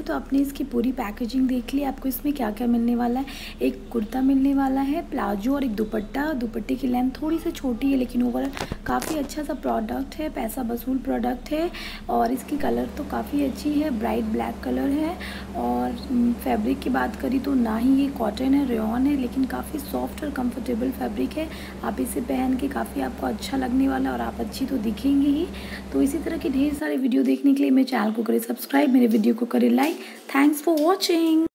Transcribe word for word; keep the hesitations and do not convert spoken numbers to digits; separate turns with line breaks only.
तो आपने इसकी पूरी पैकेजिंग देख ली। आपको इसमें क्या क्या मिलने वाला है, एक कुर्ता मिलने वाला है, प्लाजो और एक दुपट्टा। दुपट्टे की लेंथ थोड़ी सी छोटी है लेकिन ओवरऑल काफ़ी अच्छा सा प्रोडक्ट है, पैसा वसूल प्रोडक्ट है। और इसकी कलर तो काफ़ी अच्छी है, ब्राइट ब्लैक कलर है। और फैब्रिक की बात करी तो ना ही ये कॉटन है, रेयॉन है, लेकिन काफ़ी सॉफ्ट और कंफर्टेबल फैब्रिक है। आप इसे पहन के काफ़ी आपको अच्छा लगने वाला है और आप अच्छी तो दिखेंगे ही। तो इसी तरह की ढेर सारे वीडियो देखने के लिए मेरे चैनल को करें सब्सक्राइब, मेरे वीडियो को करें लाइक। Thanks for watching.